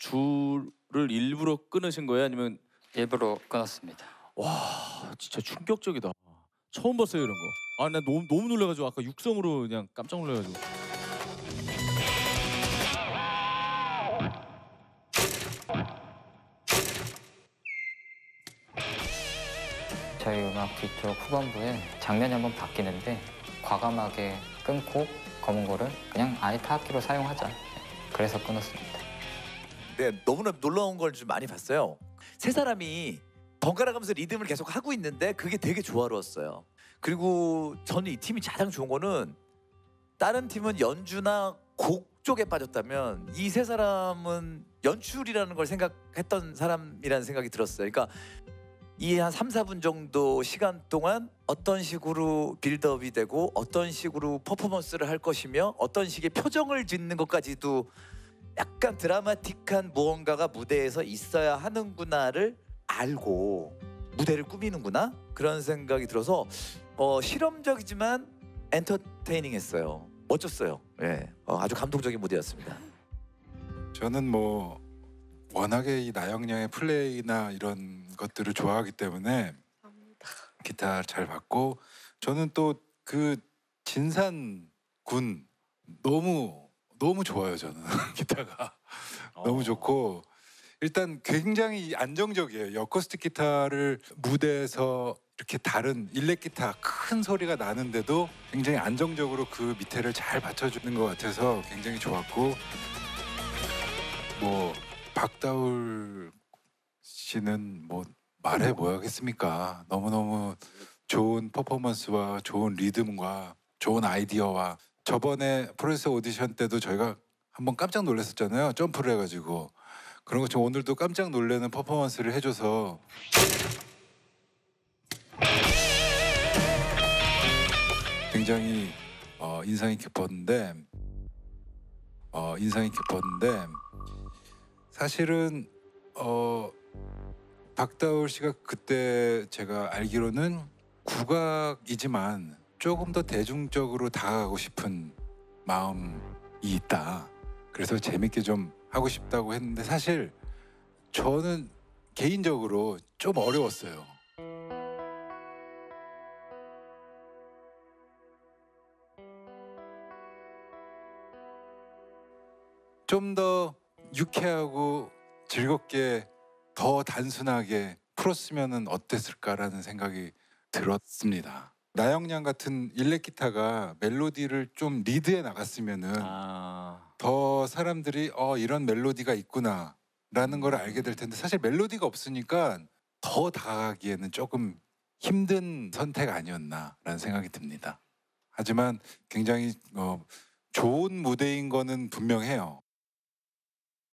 줄을 일부러 끊으신 거예요? 아니면 일부러 끊었습니다. 와 진짜 충격적이다. 처음 봤어요 이런 거. 아 나 너무 놀라가지고 아까 육성으로 그냥 깜짝 놀라가지고. 저희 음악 뒤쪽 후반부에 장면이 한번 바뀌는데 과감하게 끊고 검은 거를 그냥 아예 타악기로 사용하자. 그래서 끊었습니다. 네, 너무나 놀라운 걸 좀 많이 봤어요. 세 사람이 번갈아 가면서 리듬을 계속 하고 있는데 그게 되게 조화로웠어요. 그리고 저는 이 팀이 가장 좋은 거는 다른 팀은 연주나 곡 쪽에 빠졌다면 이 세 사람은 연출이라는 걸 생각했던 사람이라는 생각이 들었어요. 그러니까 이 한 3, 4분 정도 시간 동안 어떤 식으로 빌드업이 되고 어떤 식으로 퍼포먼스를 할 것이며 어떤 식의 표정을 짓는 것까지도 약간 드라마틱한 무언가가 무대에서 있어야 하는구나를 알고 무대를 꾸미는구나 그런 생각이 들어서 실험적이지만 엔터테이닝했어요. 멋졌어요. 예, 아주 감동적인 무대였습니다. 저는 뭐 워낙에 이 나영양의 플레이나 이런 것들을 좋아하기 때문에 기타 잘 봤고, 저는 또 그 진산 군 너무 좋아요. 저는 기타가 너무 좋고, 일단 굉장히 안정적이에요. 이 어쿠스틱 기타를 무대에서 이렇게 다른 일렉 기타 큰 소리가 나는데도 굉장히 안정적으로 그 밑에를 잘 받쳐주는 것 같아서 굉장히 좋았고, 뭐 박다울 씨는 뭐 말해 뭐 하겠습니까. 너무너무 좋은 퍼포먼스와 좋은 리듬과 좋은 아이디어와, 저번에 프로듀서 오디션 때도 저희가 한번 깜짝 놀랐었잖아요. 점프를 해가지고. 그런 것처럼 오늘도 깜짝 놀라는 퍼포먼스를 해줘서 굉장히 인상이 깊었는데 사실은 박다울 씨가 그때 제가 알기로는 국악이지만 조금 더 대중적으로 다가가고 싶은 마음이 있다. 그래서 재밌게 좀 하고 싶다고 했는데 사실 저는 개인적으로 좀 어려웠어요. 좀 더 유쾌하고 즐겁게 더 단순하게 풀었으면 어땠을까라는 생각이 들었습니다. 나영양 같은 일렉 기타가 멜로디를 좀 리드해 나갔으면은 더 사람들이 이런 멜로디가 있구나 라는 걸 알게 될 텐데, 사실 멜로디가 없으니까 더 다가가기에는 조금 힘든 선택 아니었나 라는 생각이 듭니다. 하지만 굉장히 좋은 무대인 거는 분명해요.